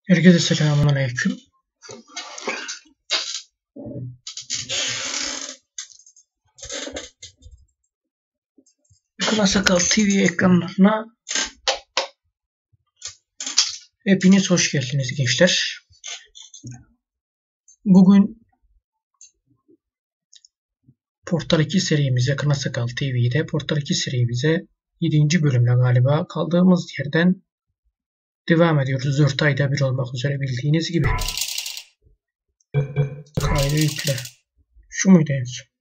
Herkese selamünaleyküm. Kına Sakal TV ekranlarına hepiniz hoş geldiniz gençler. Bugün Portal 2 serimize, Kına Sakal TV'de Portal 2 serimize 7. bölümle galiba kaldığımız yerden devam ediyoruz. 4 ayda bir olmak üzere bildiğiniz gibi. Kaydı yükle. Şu muydu en son?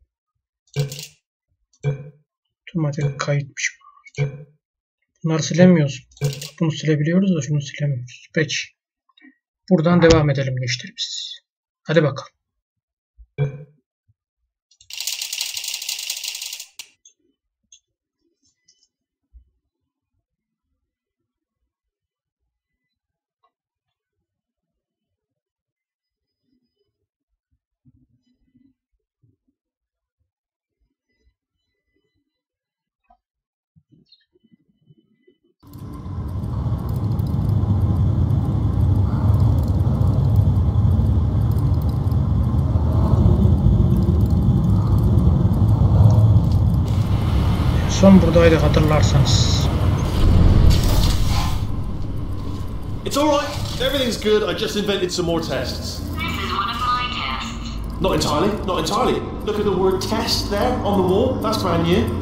Otomatik kayıtmış. Bunları silemiyoruz. Bunu silebiliyoruz da şunu silemiyoruz. Peki. Buradan devam edelim gençler biz. Hadi bakalım. Son buradaydı hatırlarsanız. It's all right. Everything's good. I just invented some more tests. This is one of my tests. Not entirely. Not entirely. Look at the word test there on the wall. That's brand new.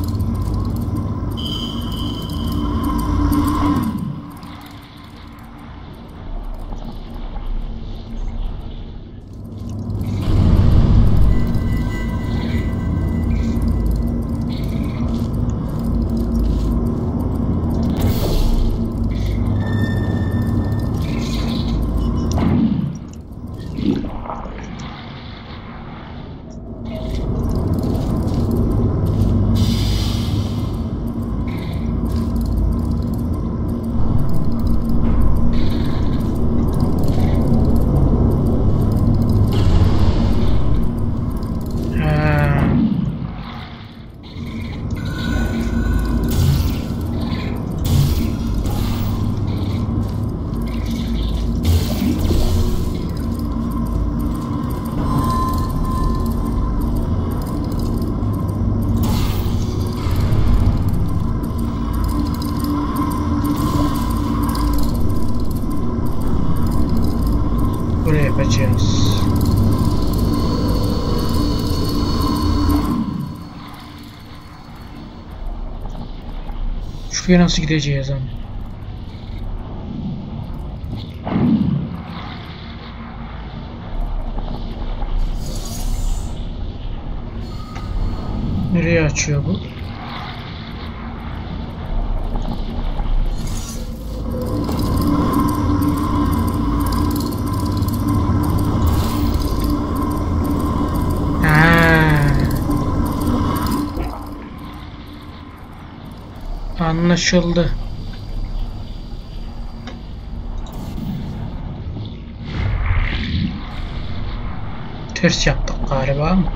Buraya yapacağız. Şuraya nasıl gideceğiz ama? Nereye açıyor bu? Anlaşıldı. Ters yaptık galiba ama.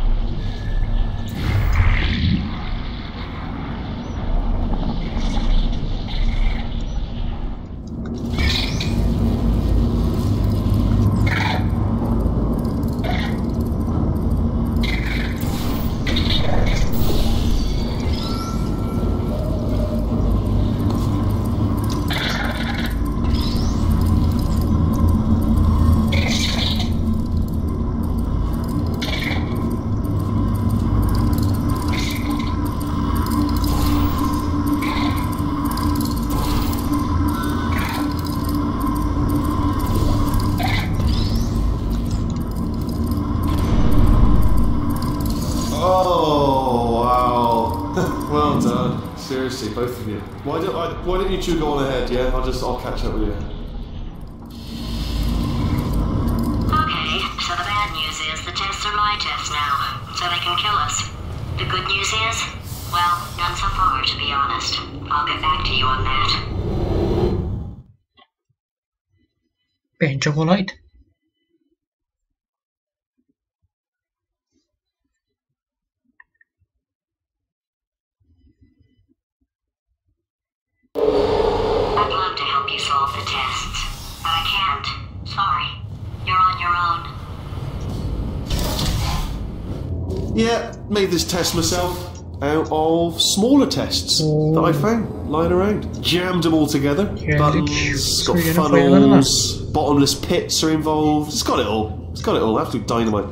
Oh wow! Well done. Seriously, both of you. Why don't you two go on ahead? Yeah, I'll catch up with you. Okay, so the bad news is the tests are my tests now, so they can kill us. The good news is, well, none so far, to be honest. I'll get back to you on that. Bence kolaydı. I'd love to help you solve the tests, but I can't. Yeah, made this test myself out of smaller tests that I found lying around. Jammed them all together. Buttons, got funnels, bottomless pits are involved. It's got it all. It's got it all. Absolute dynamite.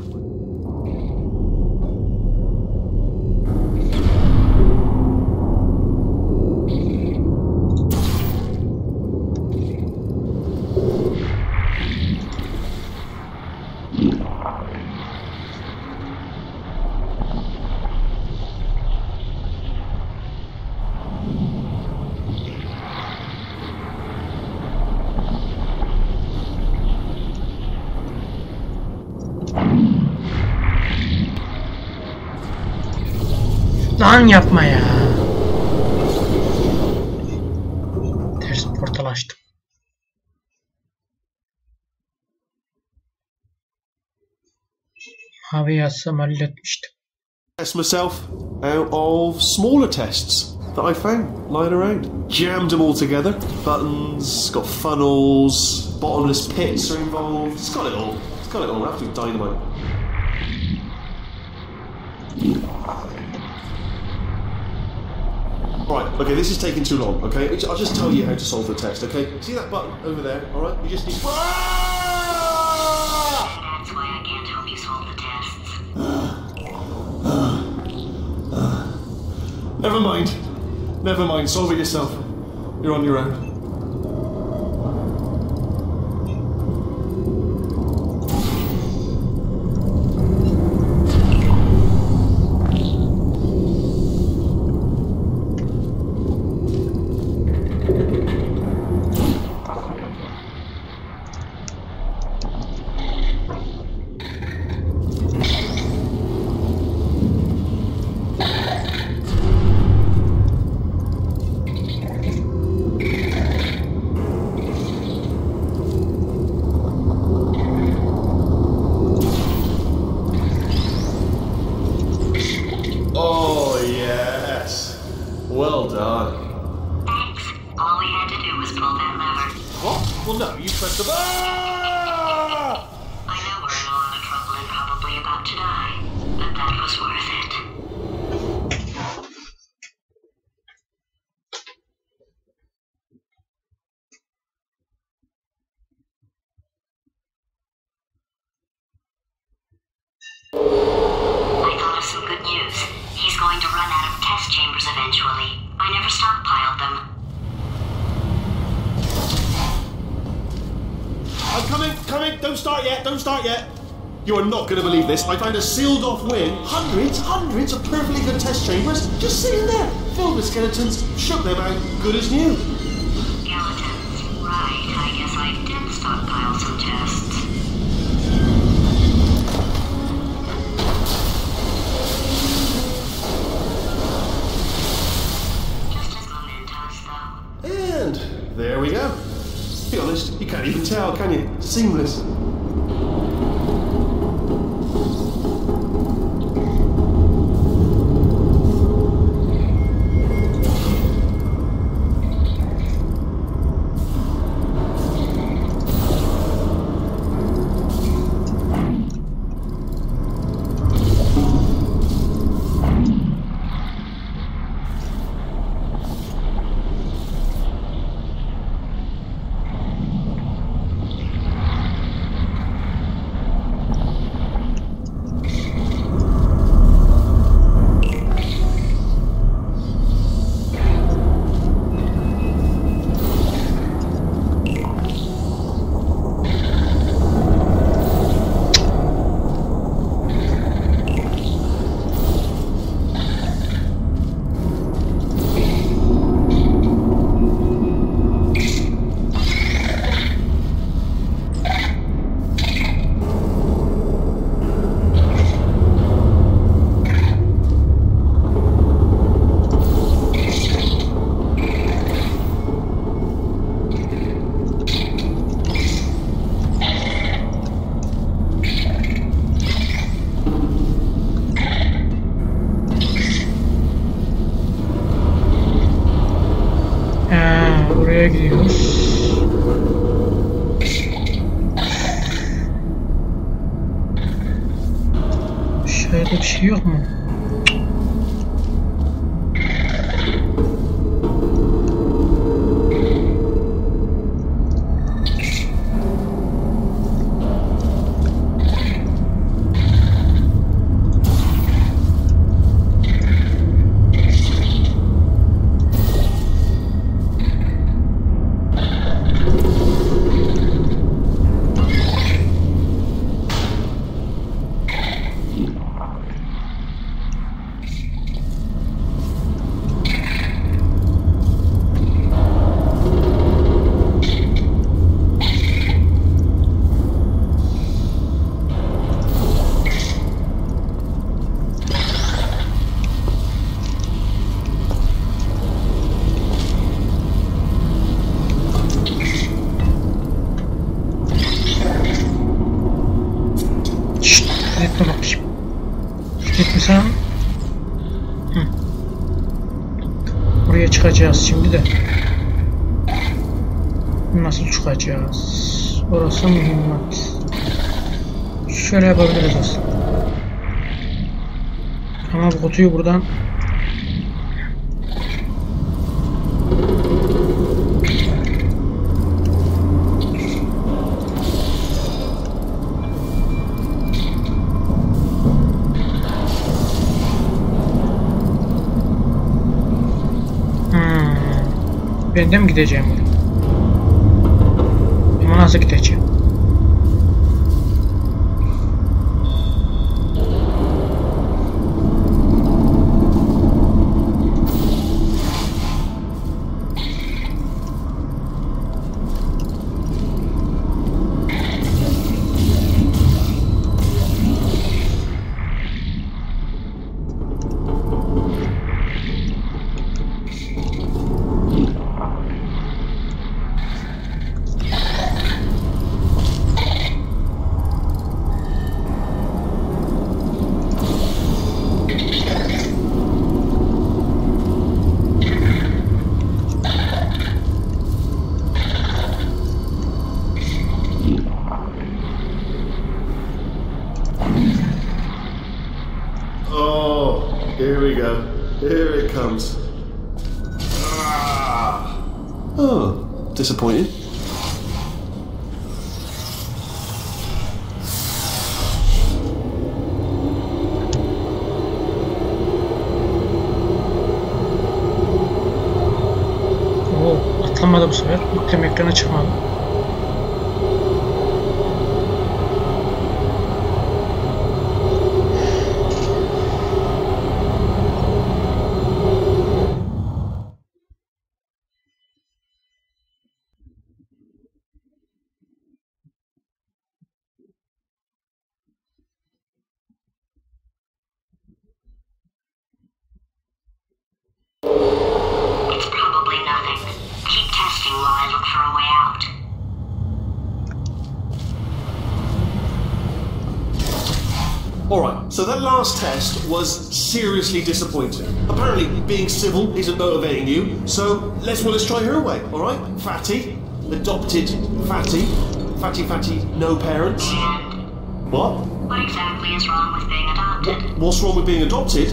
Lan yapma ya. Ters portal açtım. Mavi yazsam halletmiştim. Test myself out of smaller tests that I found lying around. Jammed them all together. Buttons, got funnels, bottomless pits are involved. It's got it all. It's got it all. Absolute dynamite. Right, okay, this is taking too long, okay? I'll just tell you how to solve the test, okay? See that button over there, alright? You just need... That's why I can't help you solve the tests. Never mind. Never mind, solve it yourself. You're on your own. Well done. Thanks. All we had to do was pull that lever. What? Well, no, you pressed the... Ah! I know we're in a lot of trouble and probably about to die, but that was worth it. I thought of some good news. He's going to run out of test chambers eventually. I never stockpiled them. I'm coming, don't start yet, You are not going to believe this. I found a sealed off wing. Hundreds of perfectly good test chambers just sitting there, filled with skeletons, shook them out, good as new. Skeletons. Right, I guess I did stockpile some tests. And there we go. To be honest, you can't even tell, can you? Seamless. Buraya gidiyoruz. Şöyle Burada bir şey yok mu? Gitmesem. Buraya çıkacağız şimdi de. Nasıl çıkacağız? Orası mühimmat. Şöyle yapabiliriz aslında. Ama bu kutuyu buradan ben de mi gideceğim? Ama nasıl gideceğim? Here we go. Here it comes. Oh, disappointing. Oo, atlanmadı bu sefer. Yükleme ekrana çıkmadı. Alright, so that last test was seriously disappointing. Apparently, being civil isn't motivating you, so let's try her way, alright? Fatty, adopted Fatty. Fatty, no parents. And What? what exactly is wrong with being adopted? What's wrong with being adopted?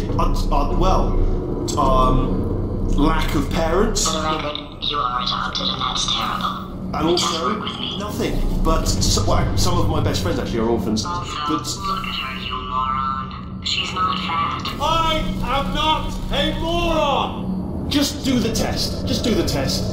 Lack of parents. For the record, you are adopted and that's terrible. And also, nothing. But some of my best friends actually are orphans. Also, But look at her, you moron. She's not fat. I am not a moron! Just do the test. Just do the test.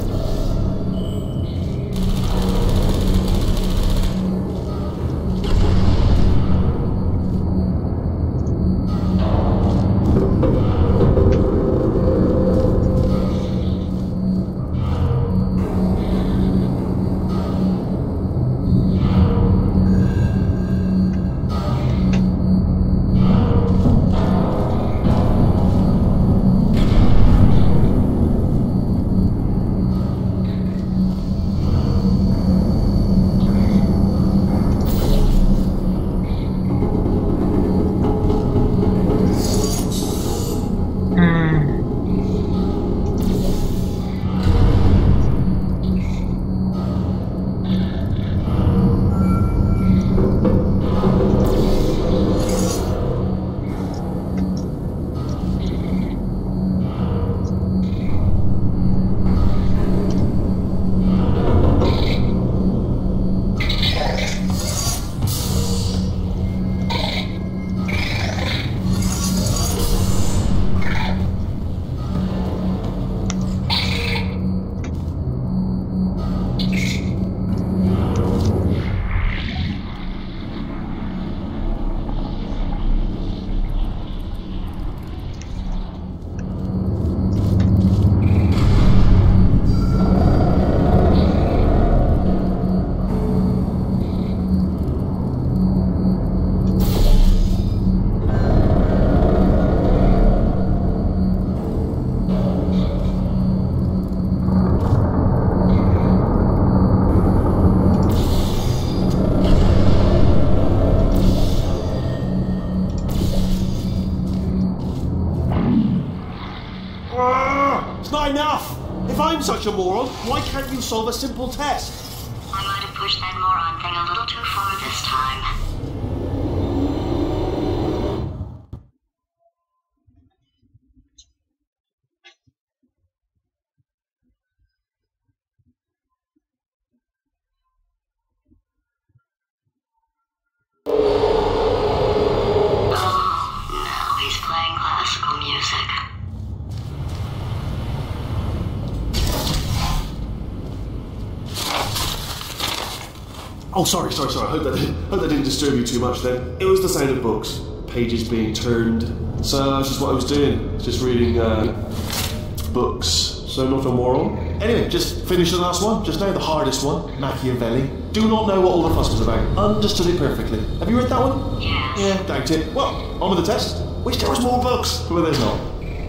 I'm such a moron, why can't you solve a simple test? I might have pushed that moron thing a little too far this time. Oh, sorry. I hope that didn't disturb you too much then. It was the sound of books, pages being turned. So that's just what I was doing, just reading books. So not a moron. Anyway, just finished the last one, just now, the hardest one, Machiavelli. Do not know what all the fuss was about. Understood it perfectly. Have you read that one? Yes. Yeah, doubt it. Well, on with the test. Wish there was more books. Well, there's not.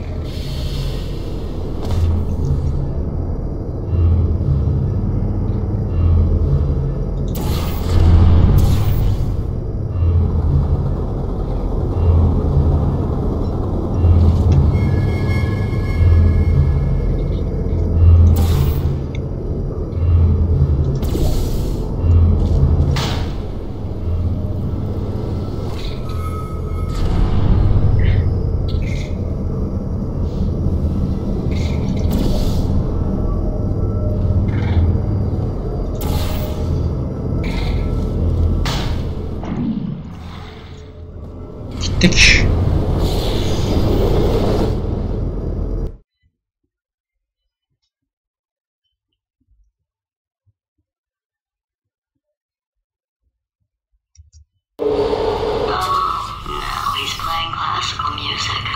Gittik. Now he's playing classical music.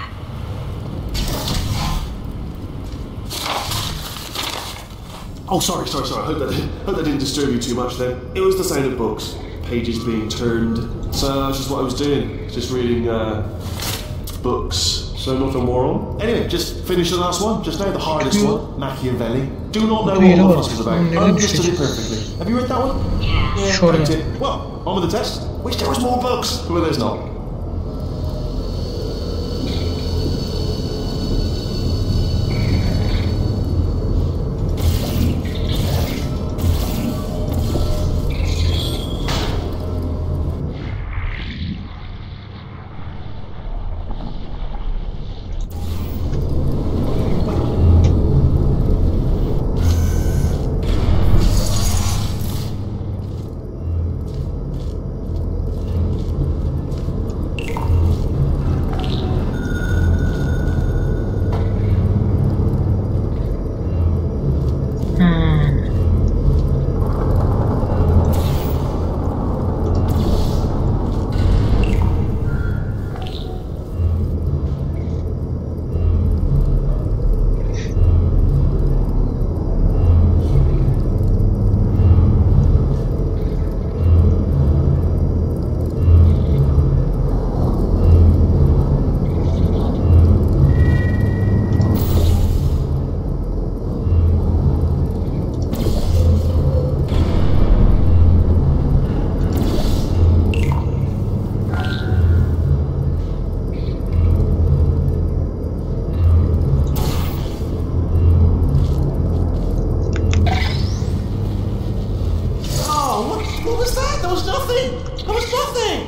Oh, sorry. I hope that didn't disturb you too much then. It was the sound of books, pages being turned. So that's just what I was doing, just reading books. So not a moron. Anyway, just finished the last one, just now, the hardest one, Machiavelli. Do not know what all the fuss was about. Understood it perfectly. Have you read that one? Yes. Yeah, Sure. doubt it. Well, on with the test. Wish there was more books. Well, there's not. What was that? There was nothing! There was nothing!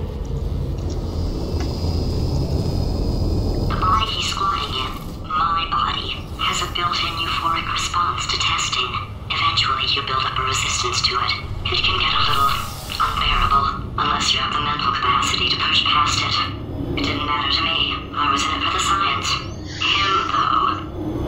The body he's squatting in, my body, has a built-in euphoric response to testing. Eventually, you build up a resistance to it. It can get a little unbearable, unless you have the mental capacity to push past it. It didn't matter to me. I was in it for the science. Him, though.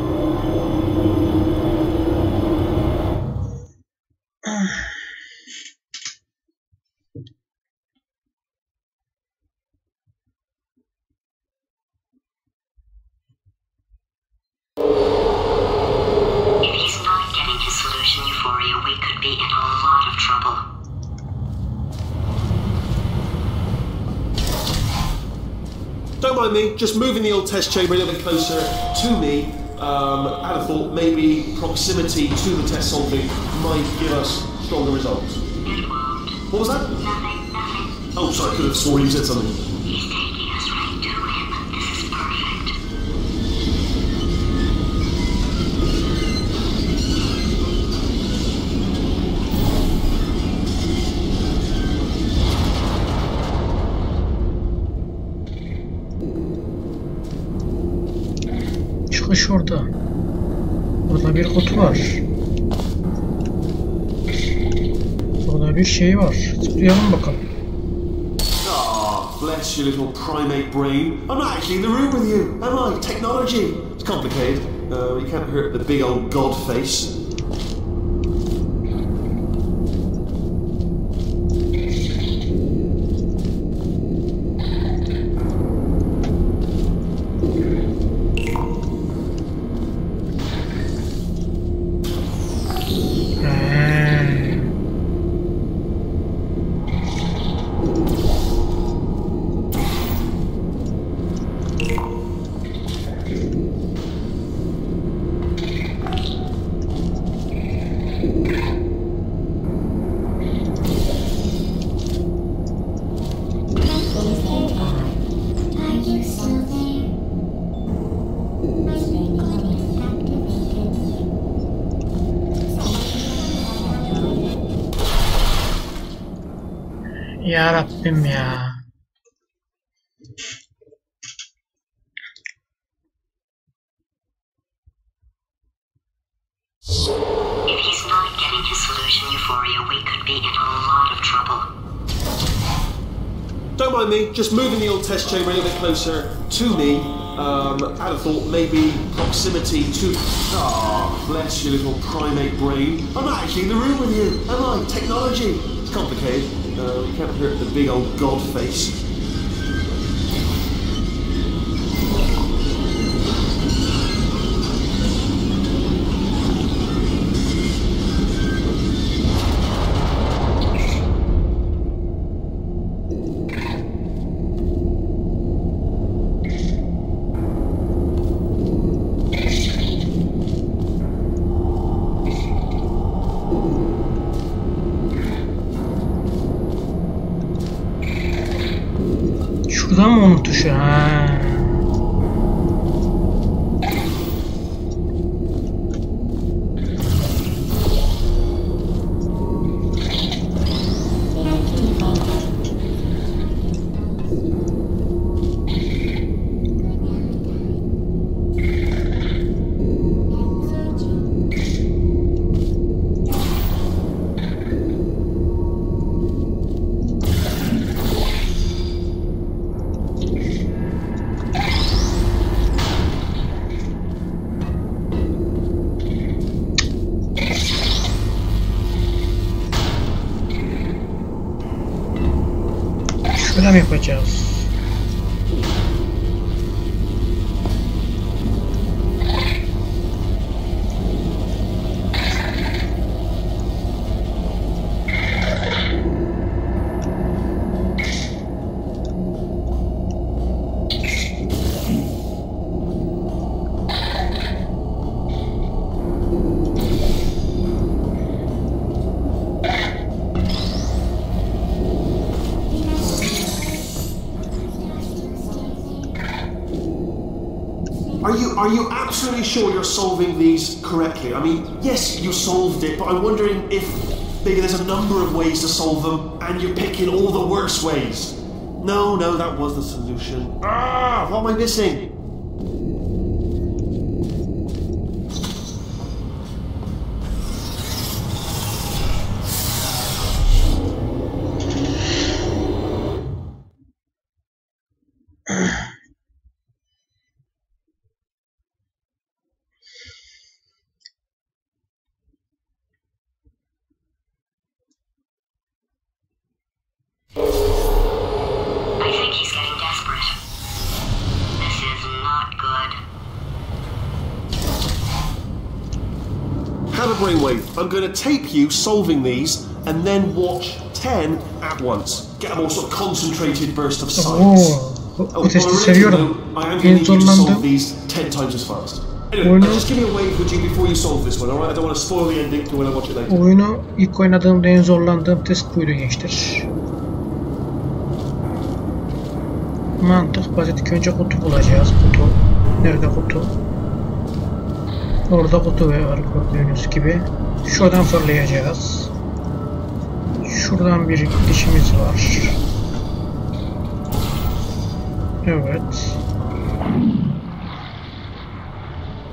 Euphoria, we could be in a lot of trouble. Don't mind me, just moving the old test chamber a little bit closer to me. I had a thought maybe proximity to the test solving might give us stronger results. It won't. What was that? Nothing. Oh, sorry, I could have sworn you said something. He's taking us right to him. This is perfect. Çıkış orada. Burada bir kutu var. Burada bir şey var. Tıklayalım bakalım. Ah, bless your little primate brain. I'm not actually in the room with you, am I? Technology. It's complicated. You can't hurt the big old god face. Ya Rabbim ya. If he's not getting his solution, Euphoria, we could be in a lot of trouble. Don't mind me, just moving the old test chamber a little bit closer to me. I'd have thought maybe proximity to... Ah, bless your little primate brain. I'm not actually in the room with you, am I? Technology. It's complicated. You can't hurt the big old god face. Şuradan mı onun tuşu? Ha. Şöyle mi yapacağız? Are you absolutely sure you're solving these correctly? I mean, yes, you solved it, but I'm wondering if maybe there's a number of ways to solve them, and you're picking all the worst ways. No, that was the solution. Ah, what am I missing? I think he's getting desperate. This is not good. Have a brainwave. I'm going to tape you solving these, and then watch 10 at once. Get a more sort of concentrated burst of science. Bu testi seviyorum. En zorlandım. These 10 times as fast. Anyway, just give me a wave, would you, before you solve this one, alright? I don't want to spoil the ending to when I watch it later. Oyunu ilk oynadığımda en zorlandığım test buydu gençler. Mantık basit. İlk önce kutu bulacağız. Kutu. Nerede kutu? Orada kutu var gördüğünüz gibi. Şuradan fırlayacağız. Şuradan bir dişimiz var. Evet.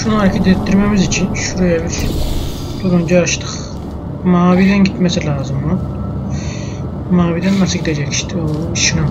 Şunu hareket ettirmemiz için şuraya bir turuncu açtık. Maviden gitmesi lazım mı? Maviden nasıl gidecek işte o ışına.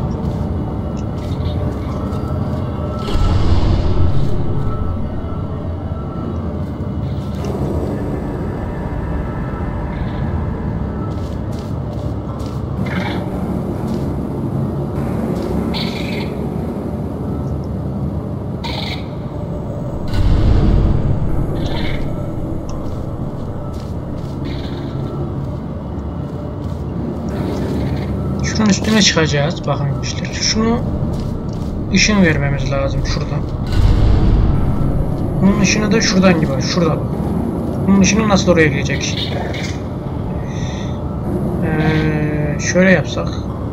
Şunun üstüne çıkacağız. Bakın işte. Şunu ışın vermemiz lazım şuradan. Bunun ışını da şuradan gibi. Şurada bak. Bunun ışını nasıl oraya gelecek? Şöyle yapsak.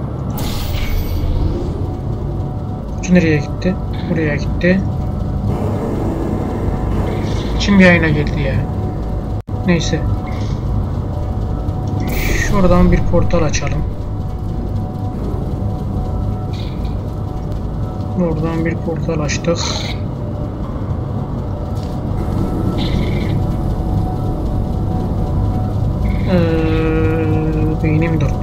Şu nereye gitti? Buraya gitti. Kim yayına geldi ya? Neyse. Şuradan bir portal açalım. Oradan bir portal açtık. Beynim durdu.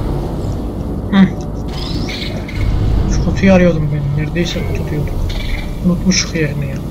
Kutuyu arıyordum ben. Neredeyse tutuyordum. Unutmuşuk yerini ya.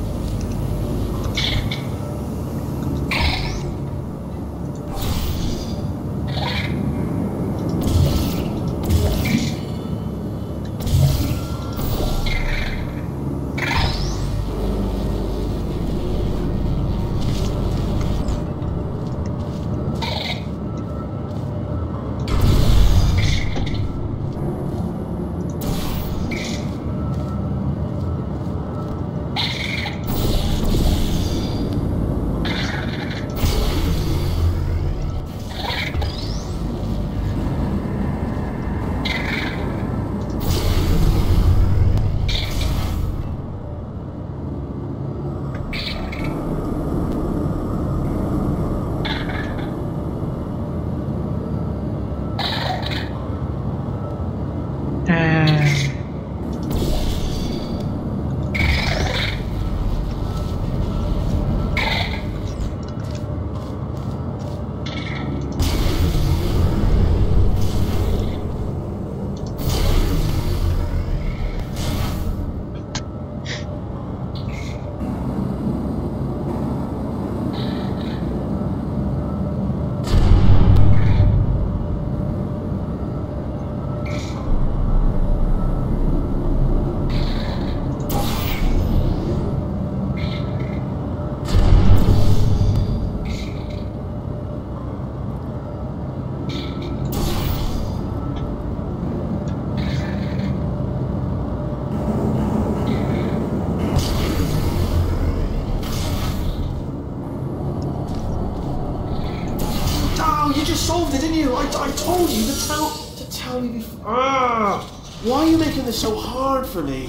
Solved it, didn't you? I told you to tell me before. Why are you making this so hard for me?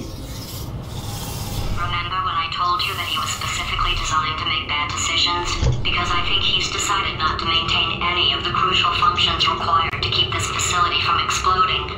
Remember when I told you that he was specifically designed to make bad decisions? Because I think he's decided not to maintain any of the crucial functions required to keep this facility from exploding.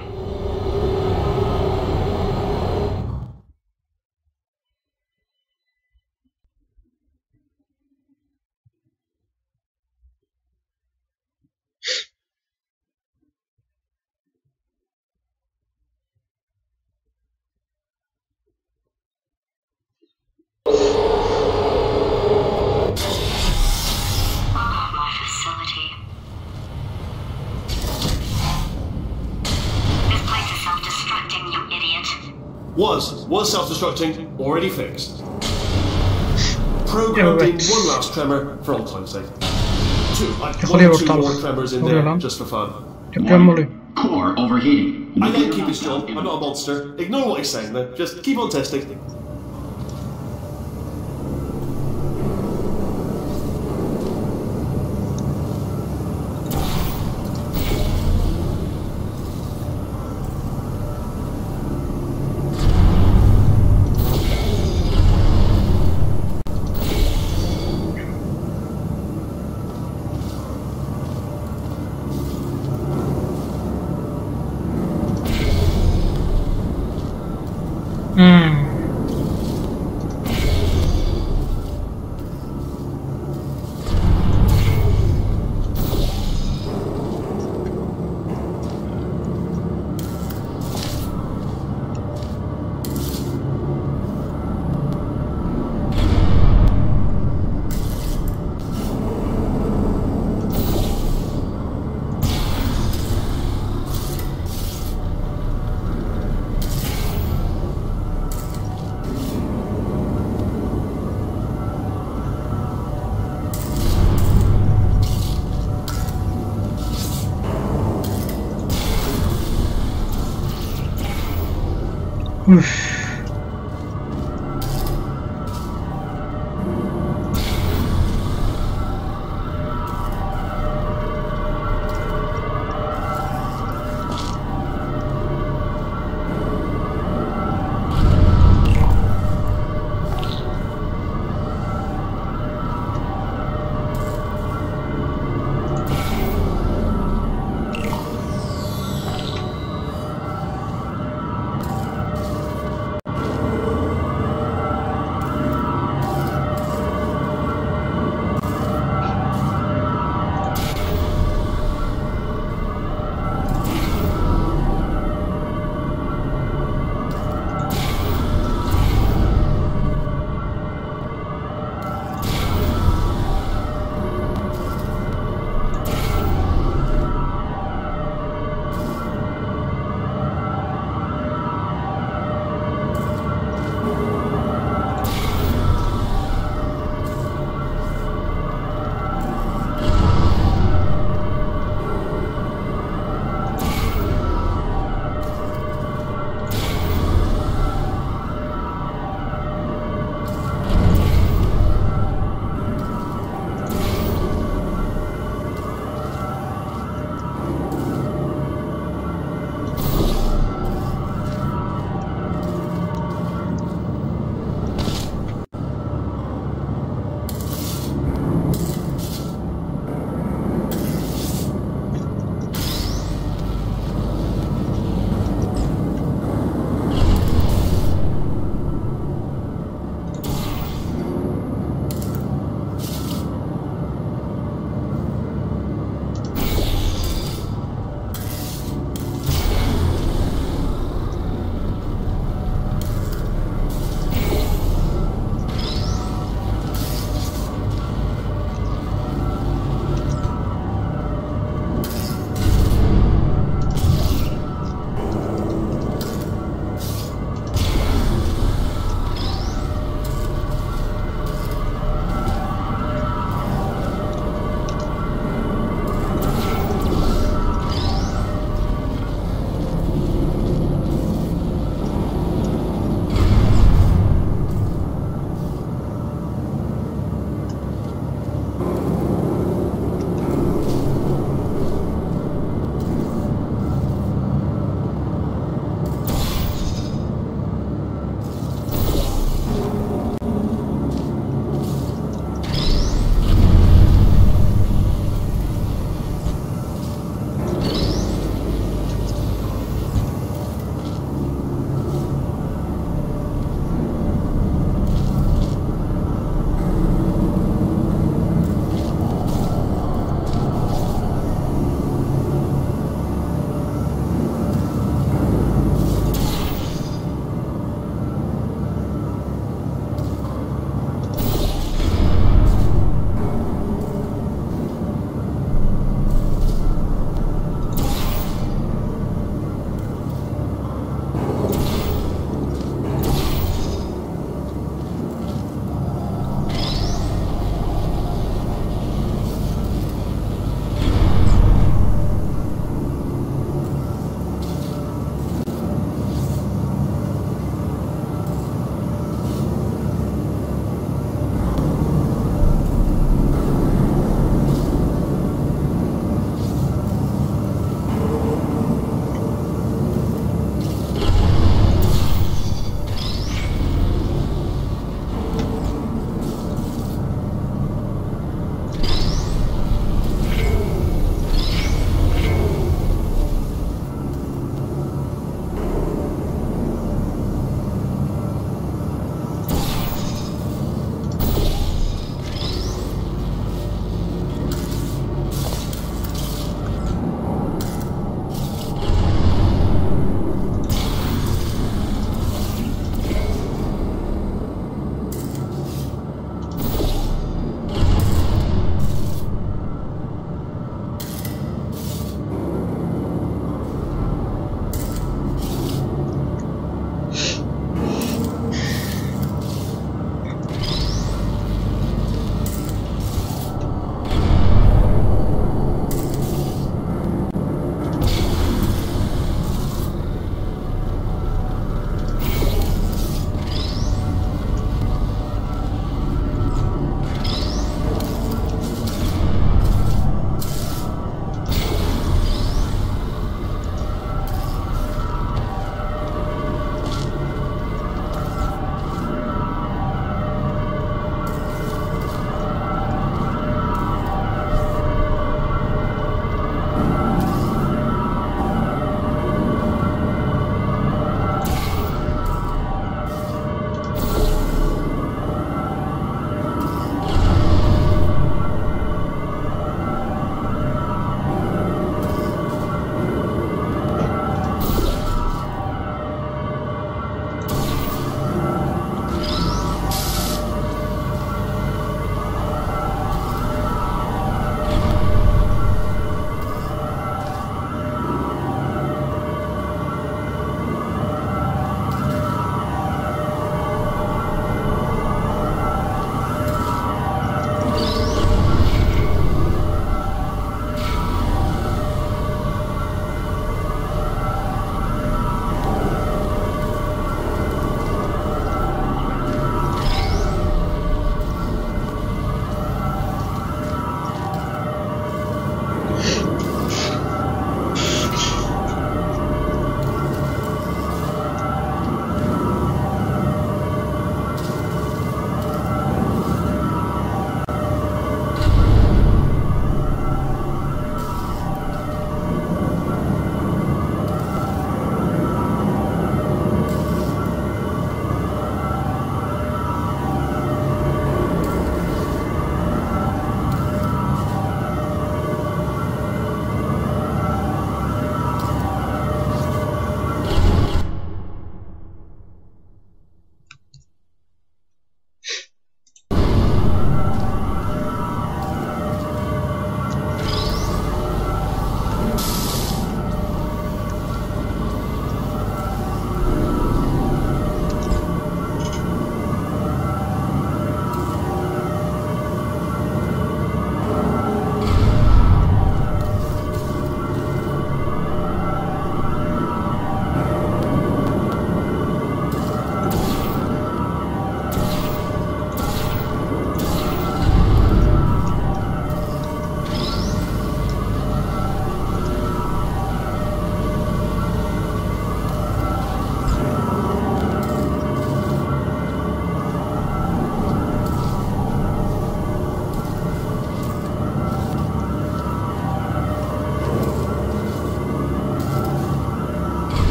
Was self-destructing, already fixed. Programmed in one last tremor for old time's sake. One or two more tremors in there, just for fun. Core overheating. I let him keep his job, I'm not a monster. Ignore what he's saying there, just keep on testing. Üff.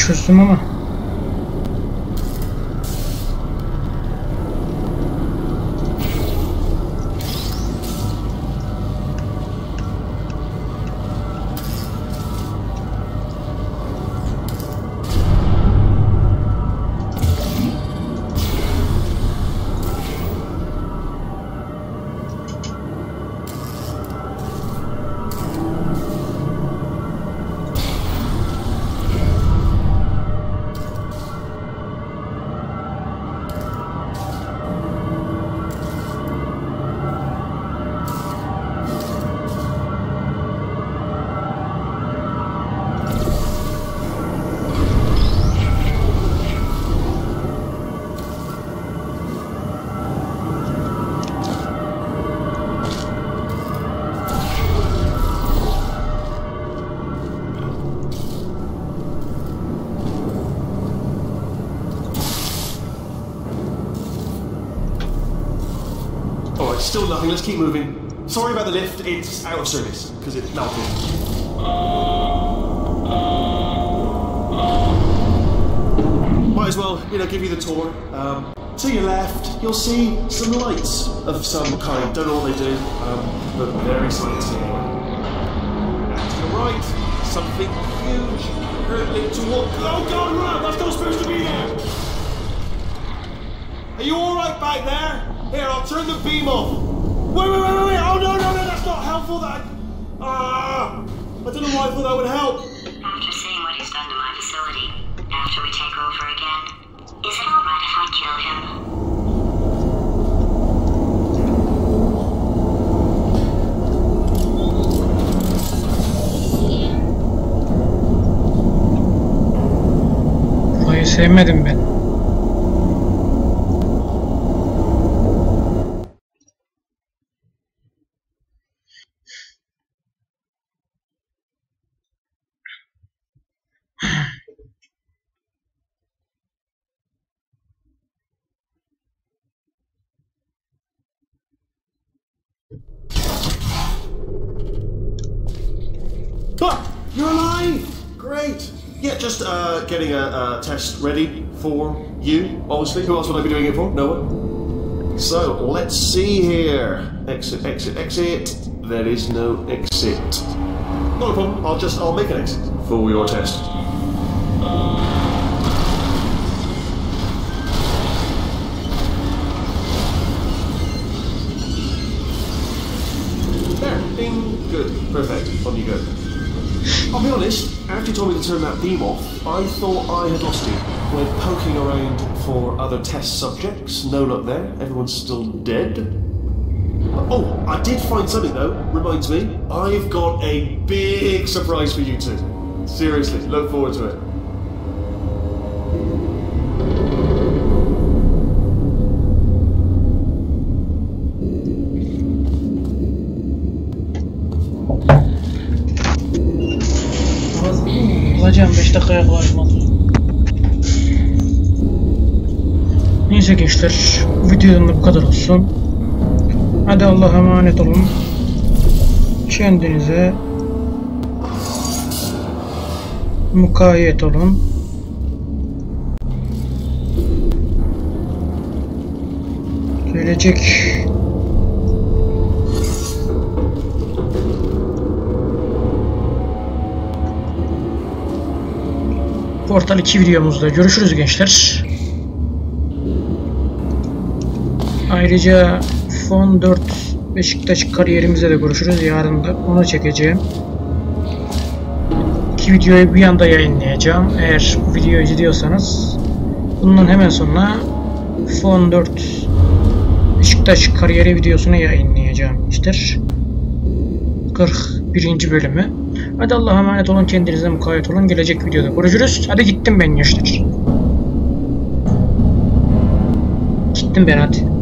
çözdüm ama. Still nothing, let's keep moving. Sorry about the lift, it's out of service, because it's melted. Might as well, give you the tour. To your left, you'll see some lights of some kind. Don't know what they do, but very sciencey anyway. And to the right, something huge, hurtling toward... Oh God, run! That's not supposed to be there! Are you alright back there? Here, I'll turn the beam off. Wait. Oh, no, that's not helpful. I don't know why I thought that would help. After seeing what he's done to my facility, after we take over again, is it alright if I kill him? Hayır, sevmedim ben. You're alive! Great! Yeah, just getting a test ready for you, obviously. Who else would I be doing it for? No one. So, let's see here. Exit. There is no exit. Not a problem, I'll make an exit for your test. There, ding, good, perfect, on you go. I'll be honest, after you told me to turn that beam off, I thought I had lost you. Went poking around for other test subjects, no luck there, everyone's still dead. Oh, I did find something though, reminds me, I've got a big surprise for you two. Seriously, look forward to it. Bulacağım 5 dakikaya kalmaz. Neyse gençler, bu videodan da bu kadar olsun. Hadi Allah'a emanet olun. Kendinize mukayyet olun. Gelecek Portal 2 videomuzda görüşürüz gençler. Ayrıca Fon 4 Beşiktaş kariyerimizde de görüşürüz. Yarın da onu çekeceğim. 2 videoyu bir anda yayınlayacağım. Eğer bu videoyu izliyorsanız bundan hemen sonra Fon 4 Beşiktaş kariyeri videosunu yayınlayacağım gençler. 41. bölümü. Hadi Allah'a emanet olun, kendinize mukayyet olun. Gelecek videoda görüşürüz. Hadi gittim ben gençler. Gittim ben hadi.